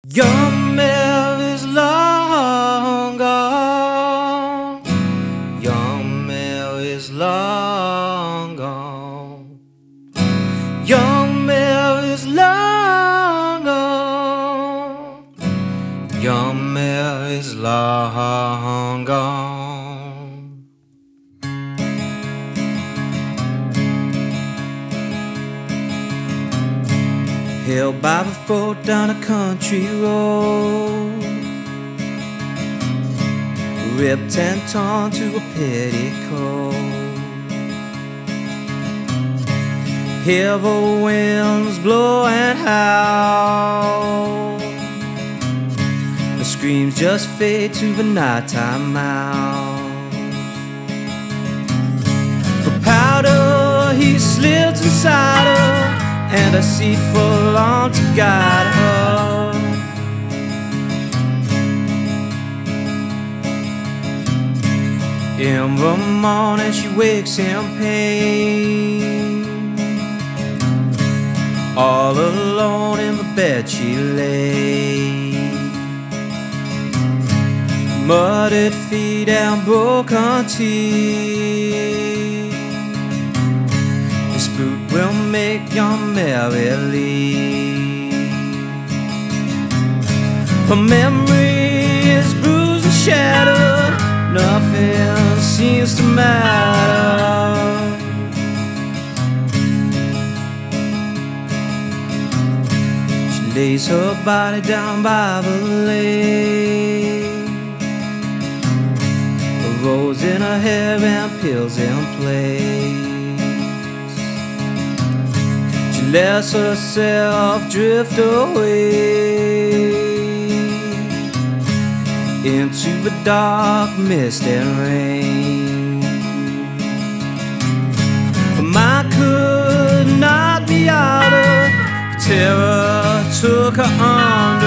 Your mail is long gone. Your mail is long gone. Your mail is long gone. Your mail is long gone. Held by the throat down a country road, ripped and torn to a petticoat. Hear the winds blow and howl, the screams just fade to the nighttime mouse. For powder he slipped inside her, and a seat full on to guide her. In the morning she wakes in pain, all alone in the bed she lay. Muddied feet and broken teeth, this boot will make your Mary leave. Her memory is bruised and shattered, nothing seems to matter. She lays her body down by the lake, a rose in her hair and pills in place. She lets herself drift away into the dark mist and rain. Her mind could not be out of, terror took her on.